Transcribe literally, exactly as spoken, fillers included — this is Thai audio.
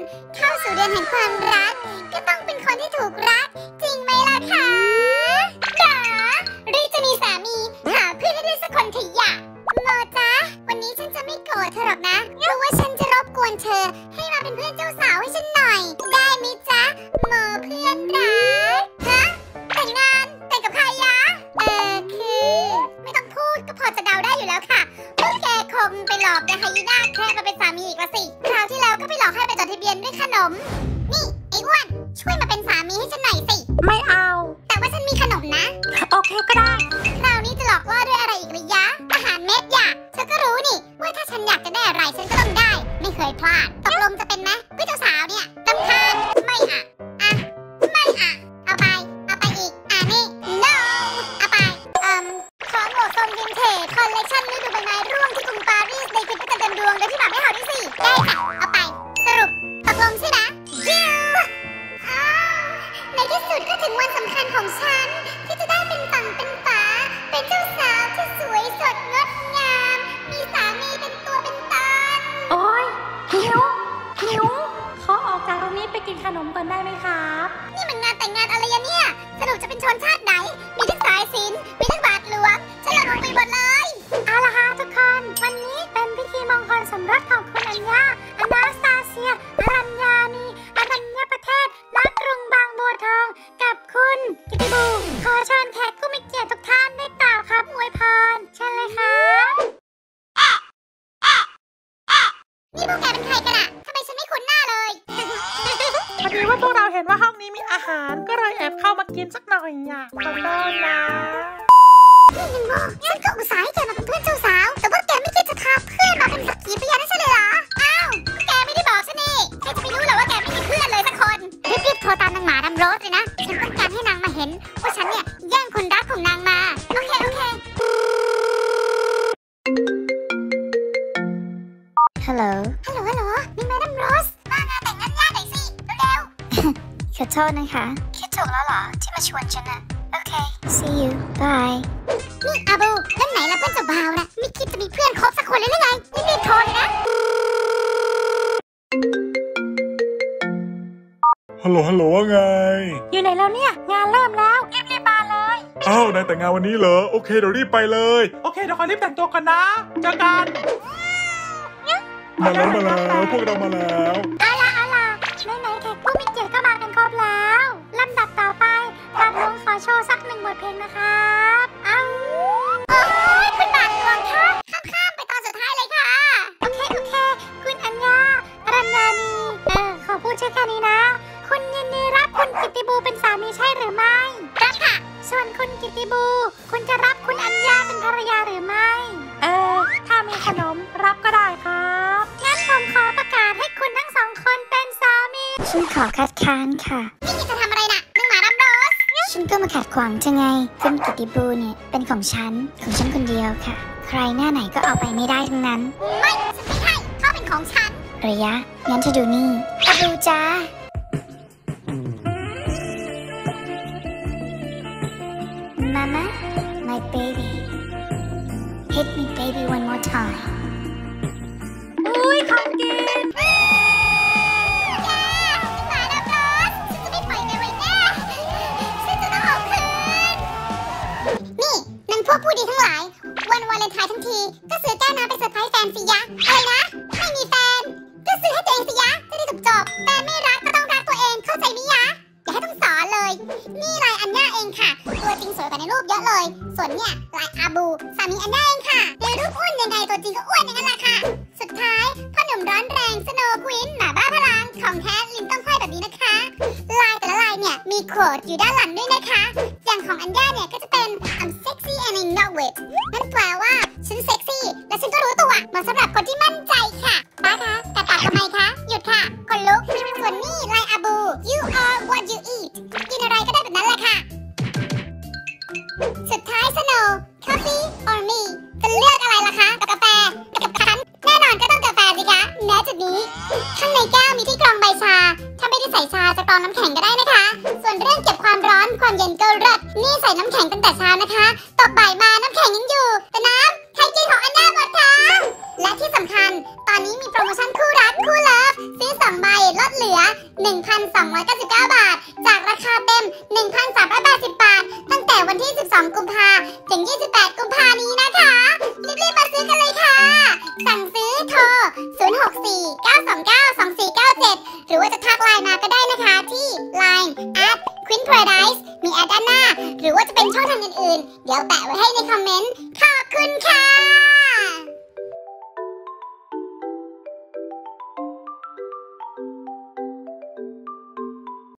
เข้าสู่เดือนแห่งความรักก็ต้องเป็นคนที่ถูกรักจริงไหมล่ะคะหรอรีจะมีสามีหาเพื่อนให้ได้สักคนขยะโมจ๊ะวันนี้ฉันจะไม่โกรธเธอหรอกนะเพราะว่าฉันจะรบกวนเธอให้มาเป็นเพื่อนเจ้าสาวให้ฉันหน่อยได้ไหมจ๊ะโมเพื่อนรักฮะแต่งงานแต่งกับใครยะเออคือไม่ต้องพูดก็พอจะเดาได้อยู่แล้วค่ะพวกแกคงไปหลอกแต่ไฮยีน่าแค่มาเป็นสามีอีกละสิคราวที่แล้วก็ไปหลอกให้ไปจดทะเบียนด้วยขนมนี่ไอ้อ้วนช่วยมาเป็นสามีให้ฉันหน่อยสิไม่เอาแต่ว่าฉันมีขนมนะโอเคก็ได้คราวนี้จะหลอกล่อด้วยอะไรอีกหรือยะอาหารเม็ดยะเธอก็รู้นี่ว่าถ้าฉันอยากจะได้อะไรฉันก็ต้องได้ไม่เคยพลาดตกลงจะเป็นไหมเพื่อนเจ้าสาวเนี่ยรำคาญไม่อ่ะอ่ะไม่อ่ะเอาไปเอาไปอีกอ่ะนี่ no เอาไปเอ่มของโหมดทรงวินเทจคอลเลคชั่นฤดูใบไม้ร่วงที่กรุงปารีสในคลิปประจำเดือนดวงโดยที่แบบไม่หอด้วยสิได้ค่ะเอาไปสรุปตกลงใช่ไหมยิวในที่สุดก็ถึงวันสำคัญของฉันที่จะได้เป็นฝั่งเป็นฝาเป็นเจ้าสาวที่สวยสดงดงามมีสามีเป็นตัวเป็นตนโอ้ยหิวหิวขอออกจากตรงนี้ไปกินขนมก่อนได้ไหมครับนี่มันงานแต่งงานอะไรเนี่ยสรุปจะเป็นชนชาติไหนมีทั้งสายศิลป์มีทั้งบาทหลวงฉันละงงไปหมดเลยเอาล่ะค่ะทุกคนวันนี้เป็นพิธีมงคลสมรสของคุณอัญญาอนาสตาเซียอรัญญานีอนัญญประเทศณกรุงบางบัวทองกับคุณกิติบูขอเชิญแขกผู้มีเกียรติทุกท่านได้กล่าวคำอวยพรเชิญเลยครับนี่พวกแกเป็นใครกันอะทำไมฉันไม่คุ้นหน้าเลยพอดีว่าพวกเราเห็นว่าห้องนี้มีอาหารก็เลยแอบเข้ามากินสักหน่อยอ่ะขอโทษนะนี่ยังโง่ฉันก็อุตส่าห์ให้แกมาเป็นเพื่อนเจ้าสาวแต่ว่าแกไม่คิดจะพาเพื่อนมาเป็นสักขีพยานให้ฉันเลยเหรออ้าวแกไม่ได้บอกฉันนี่แกจะไม่รู้เหรอว่าแกไม่มีเพื่อนเลยสักคนรีบๆโทรตามนางหมาดำโรสเลยนะฉันต้องการให้นางมาเห็นว่าฉันเนี่ยแย่งคนรักของนางมาโอเคโอเคฮัลโหลฮัลโหลฮัลโหลนี่แม่ดำโรสมางานแต่งงานญาติหน่อยสิเร็วๆขอโทษนะคะคิดถูกแล้วเหรอที่มาชวนฉันอะโอเค see you bye นี่อาบูนั่นไหนล่ะเพื่อนเจ้าบ่าวนะไม่คิดจะมีเพื่อนคบสักคนเลยหรือไงรีบๆโทรเลยนะฮัลโหลฮัลโหลว่าไงอยู่ไหนแล้วเนี่ยงานเริ่มแล้วรีบๆมาเลยอ้าวนายแต่งงานวันนี้เหรอโอเคเดี๋ยวรีบไปเลยโอเคเดี๋ยวขอรีบแต่งตัวก่อนนะเจอกันมาแล้วมาแล้วพวกเรามาแล้วเอาล่ะเอาล่ะไหนๆแขกผู้มีเกียรติก็มากันครบแล้วลำดับต่อไปทางวงขอโชว์สักหนึ่งบทเพลงนะครับเอาโอ้ยคุณบาทหลวงคะข้ามๆไปตอนสุดท้ายเลยค่ะโอเคโอเคคุณอัญญาอรัญญานีเออขอพูดชื่อแค่นี้นะคุณยินดีรับคุณกิตติบูเป็นสามีใช่หรือไม่รับค่ะส่วนคุณกิตติบูคุณจะรับคุณอัญญาเป็นภรรยาหรือไม่เออถ้ามีขนมรับก็ได้ครับงั้นผมขอประกาศให้คุณทั้งสองคนเป็นสามีฉันขอคัดค้านค่ะนี่จะทำอะไรน่ะนางหมาดำโรสฉันก็มาขัดขวางจะไงคุณกิตติบูเนี่ยเป็นของฉันของฉันคนเดียวค่ะใครหน้าไหนก็เอาไปไม่ได้ทั้งนั้นไม่ฉันไม่ให้เขาเป็นของฉันระยะงั้นจะดูนี่มาดูจ้าMama, my baby, hit me baby one more time อุ้ยของกินหมาดำโรสฉันจะไม่ปล่อยแกไว้แน่ฉันจะต้องเอาคืนนี่นางพวกผู้ดีทั้งหลายวันวาเลนไทน์ทั้งทีก็ซื้อแก้วน้ำไปเซอร์ไพรส์แฟนสิยะอะไรนะไม่มีแฟนก็ซื้อให้ตัวเองสิยะจะได้จบๆแฟนไม่รักก็ต้องรักตัวเองเข้าใจไหมยะอย่าให้ต้องสอนเลยนี่ลายอัญญาเองค่ะตัวจริงสวยกว่าในรูปเยอะเลยส่วนเนี่ยลายอาบูสามีอัญญาเองค่ะในรูปอ้วนยังไงตัวจริงก็อ้วนอย่างนั้นแหละค่ะสุดท้ายพ่อหนุ่มร้อนแรงสโนว์ควีนหมาบ้าพลังของแท้ลิ้นต้องห้อยแบบนี้นะคะลายแต่ละลายเนี่ยมีโค้ดอยู่ด้านหลังด้วยนะคะอย่างของอัญญาเนี่ยก็จะเป็น I'm sexy and I know it นั่นแปลว่าฉันเซ็กซี่และฉันก็รู้ตัวเหมาะสำหรับคนที่มั่นใจค่ะป้าคะแต่ตัดทำไมคะหยุดค่ะคนลุกส่วนนี่ลายอาบู you are what you eat กินอะไรก็ได้แบบนั้นแหละค่ะสุดท้ายสโนว์ coffee or me จะเลือกอะไรล่ะคะกับกาแฟกับฉันแน่นอนก็ต้องกาแฟสิคะแม้จุดนี้ข้างในแก้วมีที่กรองใบชาถ้าไม่ได้ใส่ชาจะกรองน้ำแข็งก็ได้นะคะส่วนเรื่องเก็บความร้อนความเย็นก็เลิศนี่ใส่น้ำแข็งตั้งแต่เช้านะคะตกบ่ายมาน้ำแข็งยังอยู่แต่น้ำใครกินของอันน่าหมดคะและที่สำคัญตอนนี้มีโปรโมชั่นคู่รักคู่เลิฟซื้อสองใบลดเหลือ หนึ่งพันสองร้อยเก้าสิบเก้า บาทจากราคาเต็ม หนึ่งพันสามร้อยแปดสิบ บาทตั้งแต่วันที่สิบสองกุมภาถึงยี่สิบแปดกุมภานี้นะคะรีบๆมาซื้อกันเลยค่ะสั่งซื้อโทรศูนย์ หก สี่ เก้า สอง เก้า สอง สี่ เก้า เจ็ดหรือว่าจะทักไลน์มาก็ได้นะคะที่ ไลน์ แอท ควีนพาราไดซ์ มีแอดด้านหน้าหรือว่าจะเป็นช่องทางอื่นๆเดี๋ยวแปะไว้ให้ในคอมเมนต์ขอบคุณค่ะ